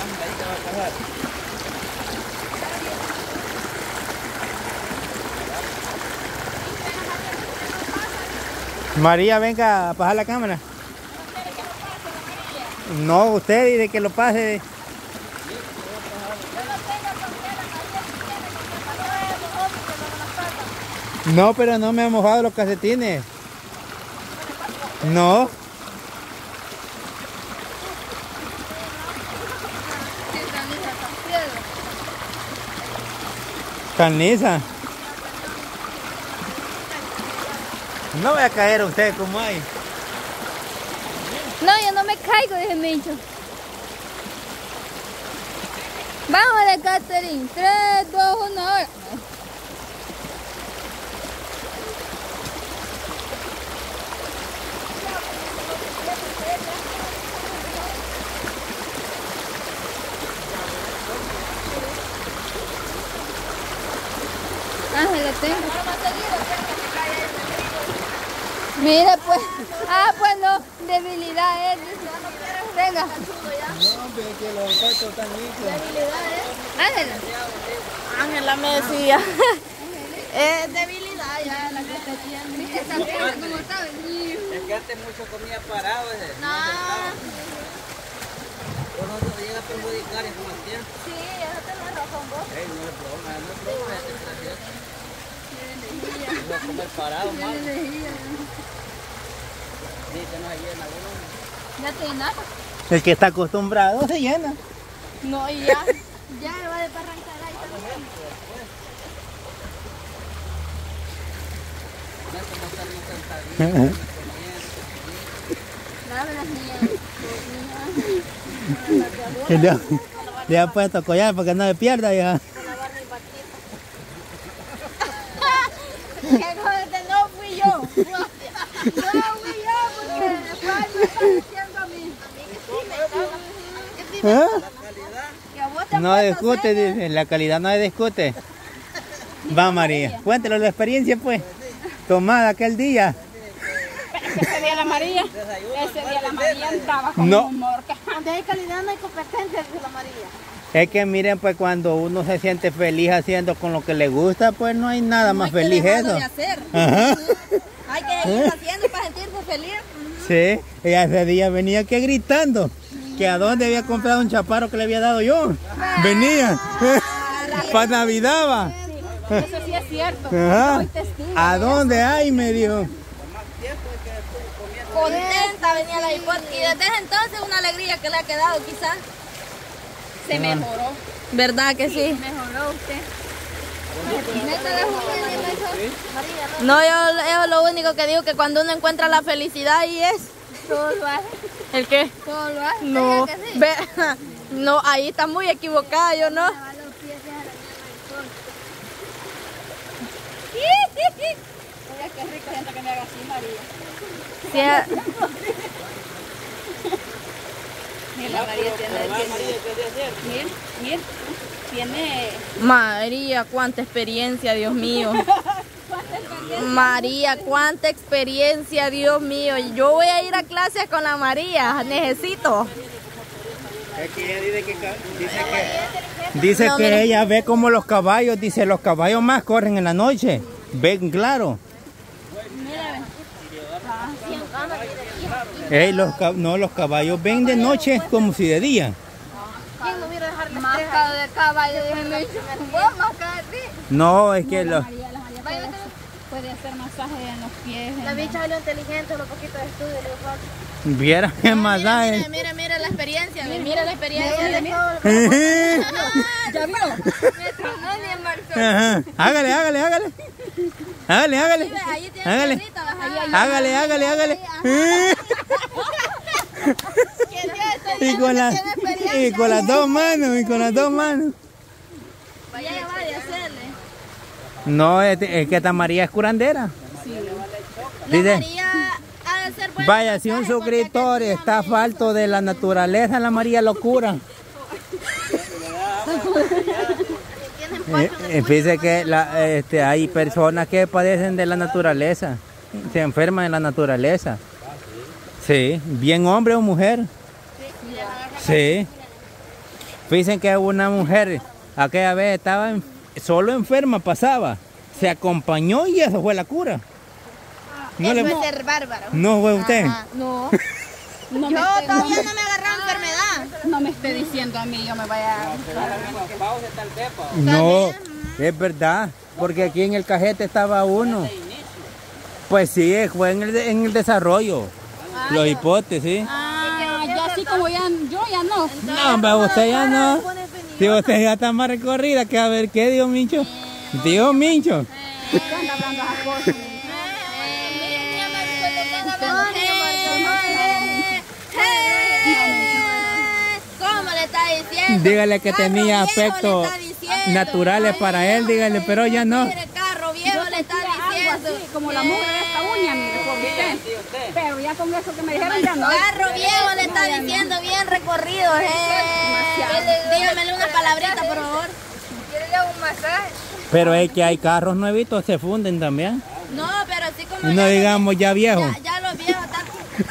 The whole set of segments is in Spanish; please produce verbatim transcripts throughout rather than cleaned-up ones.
María, venga a pasar la cámara. No, usted dice que lo pase. No, pero no me ha mojado los calcetines. No. Carniza. No voy a caer a usted como hay. No, yo no me caigo, dije Mincho. Vamos, Catherine. tres, dos, uno, ahora. Ah, se lo tengo. Mira pues. Ah, pues no. Debilidad es. Venga. No, ve que los zapatos están limpios. Debilidad es. Ángela. Ángela me decía. Es debilidad ya la que está tiene. Esa cosa, como sabes. Es que antes mucho comía parado ese. No. Por no se llega a perjudicar en más tiempo. Sí, eso tenés razón vos. Ey, no es broma, no es broma ese desgraciado. No comer parado, mal. Sí, que no se llena uno. Ya te llenaste. El que está acostumbrado se llena. No, y ya. Ya va de arrancar ahí también. Dame las niñas. Le, le ha puesto collar para que no se pierda ya. Que no fui yo. No fui yo porque después me está diciendo a mí. ¿Eh? Que a vos te No discute, dice, la calidad no se discute. Va María, cuéntelo la experiencia pues. Tomada aquel día. Ese día la María, ese día la María andaba con No. humor. Que donde hay calidad no hay competencia, dice la María. Es que miren pues cuando uno se siente feliz haciendo con lo que le gusta, pues no hay nada No más hay que feliz dejarlo eso. de hacer. Ajá. Hay que seguir haciendo para sentirse feliz. Sí, ella ese día venía que gritando que a dónde había comprado un chaparro que le había dado yo. Venía para Navidad va. Eso sí es cierto. Ajá. Soy testigo. ¿A dónde hay? Me dijo. Contenta venía la hipótesis y desde ese entonces una alegría que le ha quedado quizás. Se mejoró. ¿Verdad que sí? Mejoró usted. No, yo, yo lo único que digo que cuando uno encuentra la felicidad ahí es. Todo lo hace. ¿El qué? Todo lo hace. No, ¿Verdad que sí? ve, no, ahí está muy equivocada, yo no. Lava los pies y deja la llama del sol. Mira qué rico gente que me haga así, María. Sí, eh, Mira, la María tiene, tiene, mira, mira, tiene, María, cuánta experiencia, Dios mío. María, cuánta experiencia, Dios mío. Yo voy a ir a clases con la María, necesito. Es que ella dice que, dice que, dice No, que mira. ella ve como los caballos, dice los caballos más corren en la noche. Ven claro. Ey, los, ca- no, los caballos ven de noche como si de día. ¿Quién no hubiera dejar máscara de caballo, déjeme vos, máscara de ti. No, es que los... María, la María puede, puede hacer masaje en los pies. La en bicha es lo inteligente, lo poquito de estudio, le digo, Viera qué más mira, da. mira, mira, mira la experiencia, ve, mira la experiencia. Mira, de mira. todo lo que- ¿Ya vio? Me tronó ni en Marzón. Ajá. Hágale, hágale, hágale. Hágale, hágale. Ahí tiene Hágale. perrito, ajá. Hágale, hágale, hágale. ¿Quién dio este Y con, la- tiene experiencia? y con las dos manos, y con las dos manos. Vaya, vaya, hacerle. No, es, es que esta María es curandera. La Dice, María ha de ser buena vaya, si un masaje, porque suscriptor aquel día está me falto de la naturaleza, la María lo cura. Eh, eh, Fíjese que la, este, hay personas que padecen de la naturaleza, se enferman de la naturaleza. Sí, bien hombre o mujer. Sí. Dicen que una mujer aquella vez estaba en- solo enferma, pasaba, se acompañó y eso fue la cura. No, Eso le- es ser bárbaro. no fue usted. Ajá. No. No Yo me esté- todavía no me agarré enfermedad. No me esté diciendo a mí, yo me vaya a... Pausa tal vez, pa. No, es verdad, porque aquí en el cajete estaba uno. Pues sí, fue en el, en el desarrollo. Los hipotes, sí. Ah, ya así como ya, yo ya no. No, hombre, usted ya no. Si usted ya está más recorrida, que a ver qué, Dios Mincho. Dios Mincho. ¿Qué anda hablando esas cosas? ¿Cómo le está diciendo? Dígale que Carro tenía viejo le aspectos está diciendo. naturales para él, dígale, pero ya no. Mire, carro viejo le está Algo diciendo. así, como la mugre de esta uña, mire, por usted. Sí, usted. Pero ya con eso que me dijeron ya no. Carro viejo le está diciendo bien recorrido. Eh. Dígamele una palabrita, por favor. ¿Quiere un masaje? Pero es que hay carros nuevitos, se funden también. No, pero así como No ya- digamos ya viejos. Ya, ya los viejos están...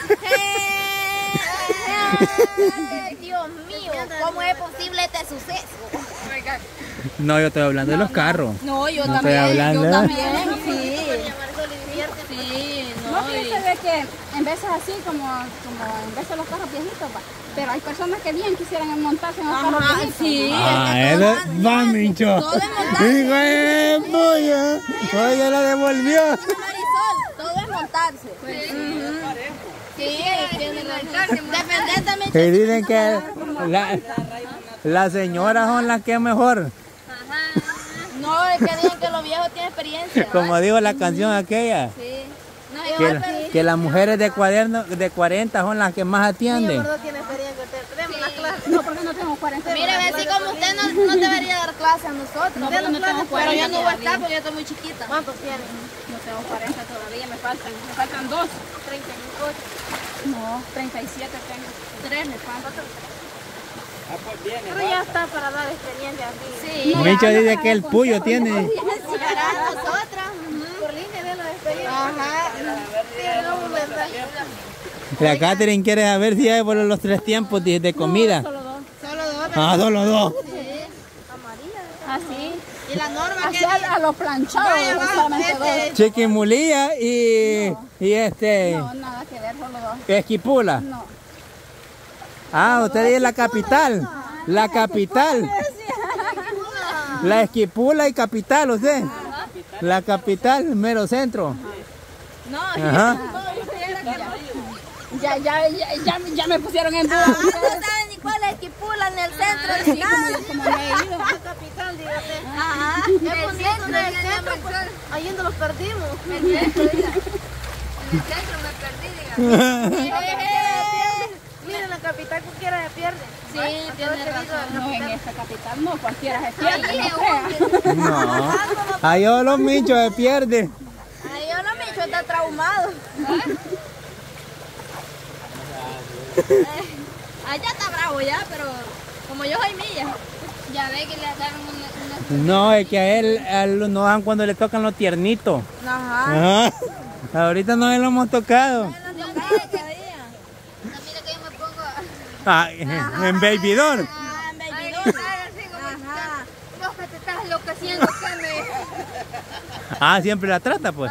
Ay, Dios mío, ¿cómo es posible este suceso? No, yo estoy hablando de los carros. No, yo No estoy también, hablando. yo también, sí. Sí, No no, piense de que en veces así, como, como en veces los carros viejitos, va. Pero hay personas que bien quisieran montarse en los carros Ajá, viejitos. sí. Ah, es que él todo- va, Mincho. todo es montarse. Hijo de puya. Oye, la devolvió. Marisol, todo es montarse. Ujú. Sí, tiene razón. Defender también. Y dicen que la- las señoras son las que mejor. No, es que dicen que los viejos tienen experiencia. Como dijo la canción aquella. Sí. No, Que, igual, pero- que las mujeres de, cuaderno, de cuarenta son las que más atienden. tiene experiencia. Tenemos una clase. No, porque no tengo cuarenta. Mire, así como usted no, no debería dar clase a nosotros. No, pero no tengo Pero yo no voy a cuarenta estar porque yo estoy muy chiquita. ¿Cuántos tiene? No tengo cuarenta todavía, me faltan, me faltan dos. treinta y ocho. No, treinta y siete tengo. Tres me faltan. Ah, pues viene. Pero ya está para dar experiencia aquí. Sí. Mincho dice que el puyo tiene. Para nosotras. Por línea de la experiencia. Ajá. Tiene un mensaje. La Catherine quiere saber si hay por los tres tiempos de, de comida. Solo dos. Solo dos. Ah, solo dos. Así. Y la norma Así que a, a los planchados, Vaya, va, solamente este- dos. Chiquimulía y, y este No, nada que ver, solo dos. Esquipula. No. Ah, usted es la capital. La capital. La Esquipula y capital, usted. La capital, mero centro. No, Ajá. Ya, ya, ya, ya, ya me pusieron en duda. Ah, no saben ni cuál es Esquipula en el centro ni nada. Como no he ido. Capital, dígate. Ajá. Es bonito en el centro, pues. Ahí donde los perdimos. En el centro, diga. En el centro me perdí, diga. Miren, la capital cualquiera se pierde. Sí, tiene razón. No, en esta capital no, cualquiera se pierde, no crea. No. Ahí los Minchos se pierde. Ay, yo no me he hecho, está traumado. Allá está bravo ya, pero como yo soy milla. Ya ve que le dan una... No, es que a él, a él no dan cuando le tocan los tiernitos. una... Ajá. Ajá. Ahorita no lo hemos tocado. Mira que yo me pongo... Ah, en Babydoll. Ah, en baby doll. Ajá. Vos que te estás enloqueciendo, que me... Ah, siempre la trata, pues.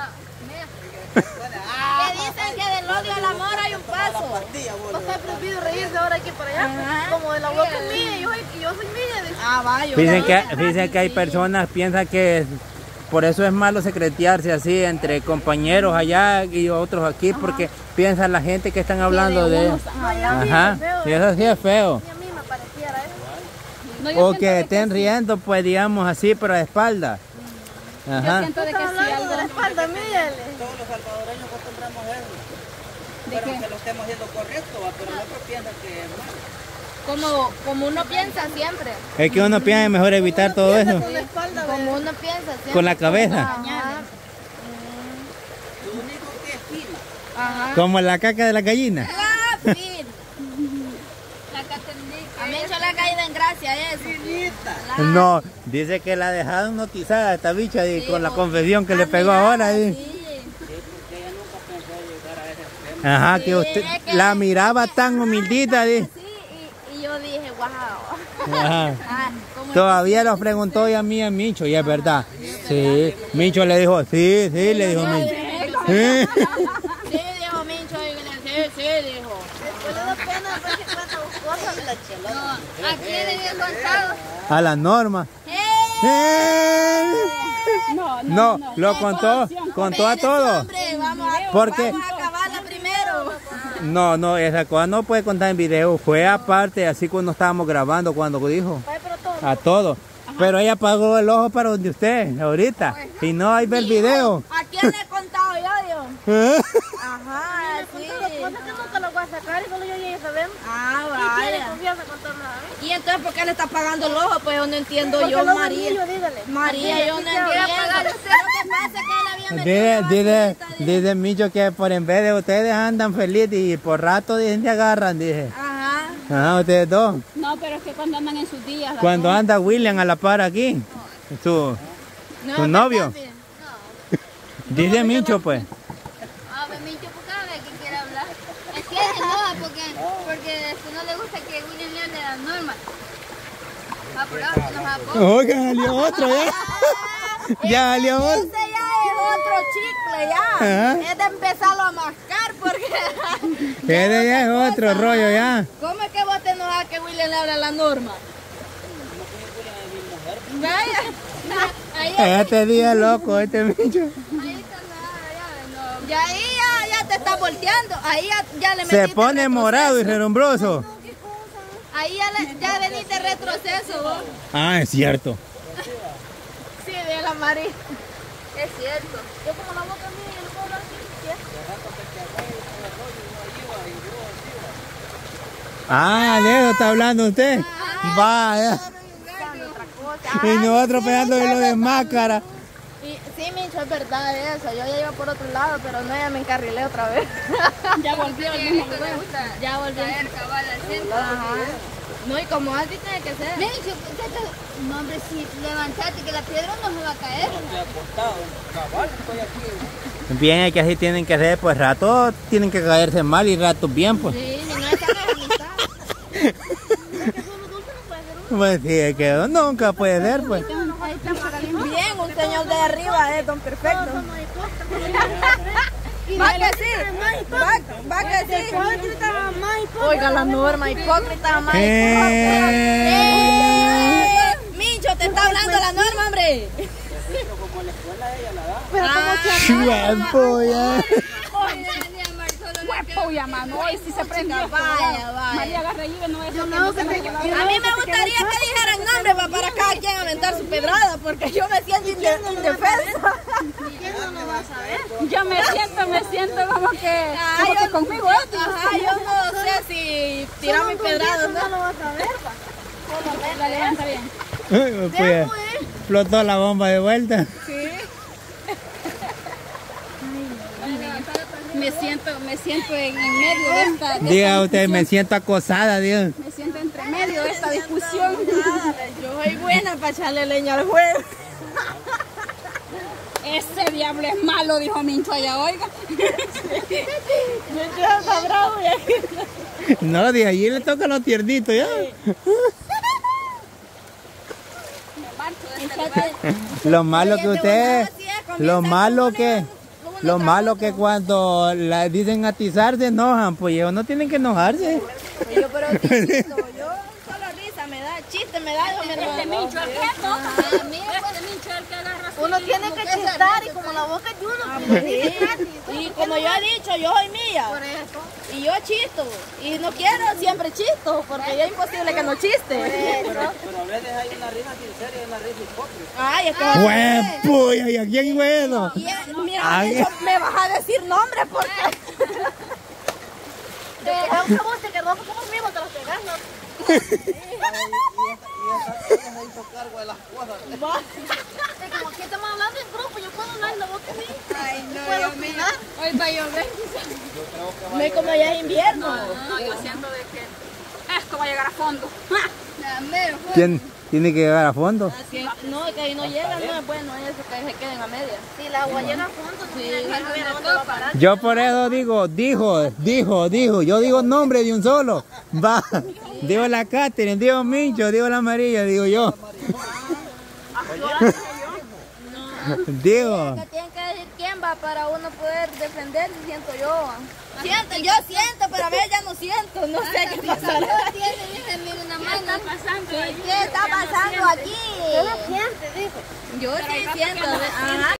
Que dicen que del odio al amor hay un paso. No está prohibido reírse ahora aquí para allá. Como de la boca es mía, yo, yo soy mía. Dice. Ah, vaya. Dicen que, dicen que hay personas que piensan que por eso es malo secretearse así entre compañeros allá y otros aquí, porque piensan la gente que están hablando de... Ajá, y eso sí es feo. Y a mí me pareciera eso. No, yo O siento que de estén riendo, pues digamos así, pero a espalda. Yo Ajá. siento de que sí Hablando de la algo. espalda, mírale. Todos los salvadoreños acostumbramos eso. ¿De Pero qué? que lo estemos haciendo correcto, ¿va? Pero el otro piensa que es malo. Como, como uno piensa siempre. Es que uno piensa mejor evitar todo eso Con la espalda, como uno piensa siempre. con la cabeza. Ajá. Lo único que es fina. Ajá. Como la caca de la gallina. Ah, fin. A mí yo le ha caído en gracia eso. Finita. No, dice que la dejaron notizada esta bicha y con la confesión que le pegó ahora. ahí. Sí. Porque ella nunca pensó llegar a ese extremo. Ajá, que usted la miraba tan humildita. di. Sí, y, y yo dije, wow. Ajá. Ah, como Todavía los preguntó y a mí a Micho, y es verdad. Sí, Micho le dijo, sí, sí, le dijo Micho. Sí. Sí, dijo Mincho, sí, sí, dijo. Después le da pena ver que cuenta cosas de la chela. No, ¿a quién le había contado? A la Norma. ¡Eh! No, no, No, no. lo contó, contó a todos. Hombre, vamos a, Porque vamos a acabarla primero. no, no, esa cosa no puede contar en video. Fue aparte, así cuando estábamos grabando, cuando dijo a todos. Pero ella apagó el ojo para donde usted, ahorita. Y no hay ver video. ¿A quién le he contado yo, Dios? ¿Eh? Ajá, sí. Cosas que nunca lo voy a sacar y solo yo ya sabemos. Ah, ¿Y tiene vaya. confianza con todo nada? ¿Y entonces por qué le está pagando el ojo? Pues yo no entiendo Porque yo, luego María. el niño, dígale. María, yo no ¿Qué entiendo. quiere Lo pagar que pasa es que él había metido Dile, la dile, vaquita, dile. dice Micho que por en vez de ustedes andan felices y por rato dicen se agarran, dije. Ajá. Ajá, ustedes dos. No, pero es que cuando andan en sus días. Cuando anda William a la par aquí, su, No, su ¿verdad, novio. bien? Dice Micho pues. Ah, pues Micho, ¿por qué habla que quiere hablar? Es que se enoja porque, porque este, no le gusta que William le hable a las normas. Ah, por ahora se enoja poco. Oiga, salió otro ya. Ya salió otro. Ese ya es otro chicle, ya. Ajá. Es de empezarlo a mascar porque... Ese ya es otro rollo ya. ¿Cómo es que vos te enojas que William le habla a la Norma? Vaya. Ahí, Este día es loco, este Micho. Ahí está nada, ya, no. ya, ahí ya, ya te está volteando. Ahí ya, ya le Se metiste pone morado y relumbroso. Ahí ya, le, ya veniste retroceso vos. Ah, es cierto. Sí, de la Mari. Es cierto. Yo como la boca mía, yo no puedo hablar así. Ah, de eso está hablando usted. Vaya. Y nosotros pegando de lo de máscara. Y, sí, Micho, es verdad eso. Yo ya iba por otro lado, pero no, ya me encarrilé otra vez. Ya volvió el Porque mismo esto le lugar. gusta Ya volví. caer cabal al centro. Ajá. No, y como así tiene que ser. Micho, ¿qué te- no, hombre, si levantate que la piedra no se va a caer. Estoy acostado, cabal, estoy aquí. Bien, es que así tienen que ser, pues ratos tienen que caerse mal y ratos bien, pues. Sí, si no es tan amistad. Pues sí, es que nunca puede ser, pues. Bien, un señor de arriba es don perfecto. Va que sí, va, va que sí. Hipócrita, más hipócrita. Oiga la Norma, hipócrita, más Eh. hipócrita. Eh, Mincho, te está hablando la Norma, hombre. Como en la escuela ella la da. Pero como que Chuepo, ya. Huepo, ya, mano. Hoy sí se prendió. Vaya, vaya. María Garrayive no es lo que no, no que se te- me quedó. A mí me gustaría que dijeran nombre para, para cada quien aventar su pedrada, porque yo me siento inde- indefensa. ¿quién no lo va a saber? Yo me siento, me siento como que, Ah, como yo- que conmigo es. Ajá, yo no sé si tirar mi pedrada, No ¿no? lo va a saber. La levanta bien. Pues explotó la bomba de vuelta. Me siento, me siento en, en medio de esta, de Diga esta usted, me discusión. siento acosada, Dios. Me siento entre medio de esta discusión. Yo soy buena para echarle leña al juego. Ese diablo es malo, dijo Mincho allá, oiga. Mincho está bravo y aquí. No, de allí le tocan los tiernitos ya. Lo malo que usted, lo malo que, lo malo que cuando la dicen atizar se enojan, pues ellos no tienen que enojarse. Yo, pero sí, chisto, yo solo risa me da, chiste me da, yo me Este río. Mincho el que toca. Ajá, mira, Este Mincho el que agarra así. Uno tiene que chistar y como la boca de uno, pues, dice gratis. Y como yo he dicho, yo soy mía. Por eso. Y yo chisto. Y no quiero siempre chisto, porque ya es imposible que no chiste. Pero a veces hay una risa sincera y una risa hipócrita. Ay, es que... ¡Huepo! ¿Y a quién fue eso? Y, eh, mira, Ay. Mincho, me vas a decir nombre porque... De que vos te quedó como mismo te lo pegas, ¿no? Y esa se hizo cargo de las cosas. Es como que estamos hablando en grupo, yo puedo hablar en la boca de mí. Ay, no, Puedo Dios mío. opinar. Hoy va a llover. No es como ya es invierno. No, yo siento de que esto va a llegar a fondo. Tien- tiene que llegar a fondo. Así, no, es que ahí no llegan, no es bueno eso que se queden a media. Si el agua llega a fondo, Sí, no sí, sabe a dónde va a parar. Yo por eso digo, dijo, dijo, dijo. Yo digo nombre de un solo. Va. Digo la Catherine, digo Mincho, digo la María, digo yo. Digo. Que tienen que decir quién va para uno poder defender, siento yo. Siento, yo siento, pero a ver ya no siento, no sé qué pasará. Tiene una mano. ¿Qué está pasando aquí? Yo no siento, dijo. Yo sí siento. Ajá.